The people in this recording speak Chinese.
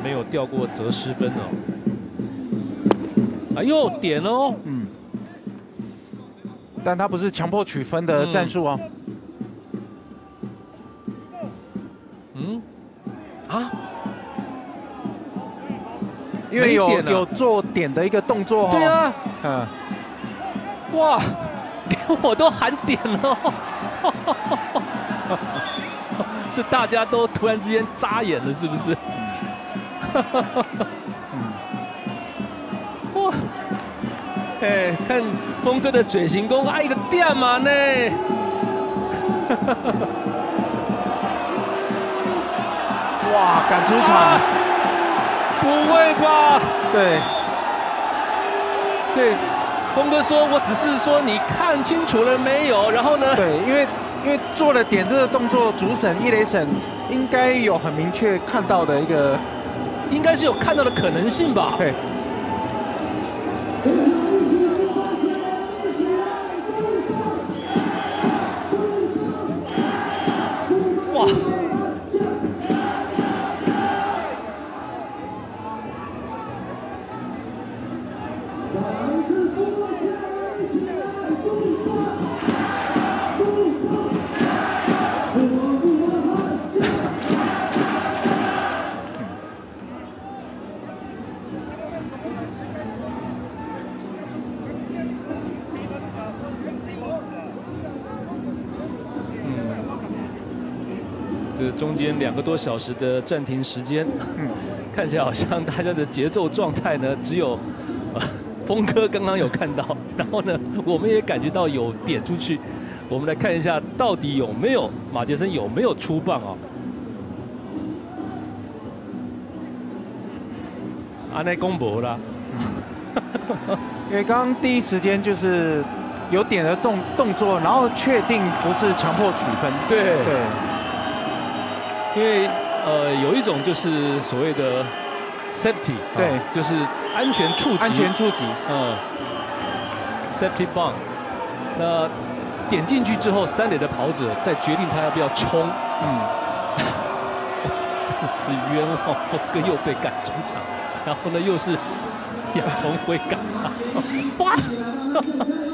没有掉过责失分哦。哎呦，点哦， 但他不是强迫取分的战术哦。因为有做点的一个动作。 对啊，哇，连我都喊点了，是大家都突然之间眨眼了，是不是？哇，哎，看峰哥的嘴型功，一个点嘛呢？ 哇，赶出场！ 不会吧？ 对， 峰哥说，我只是说你看清楚了没有？然后呢？ 对，因为做了点这个动作，主审一垒审应该有很明确看到的一个， 应该是有看到的可能性吧？ 对。 哇！这中间2个多小时的暂停时间，看起来好像大家的节奏状态呢，只有峰哥刚刚有看到，然后呢，我们也感觉到有点出去。我们来看一下，到底有没有马杰森有没有出棒啊？阿内公博啦， 因为刚刚第一时间就是有点的动作，然后确定不是强迫取分。 对。因为有一种就是所谓的 safety， 对， 就是安全触及，safety bump。那点进去之后，3垒的跑者再决定他要不要冲。真的是冤枉，峰哥又被赶出场，然后呢又是亚虫回赶他，哇！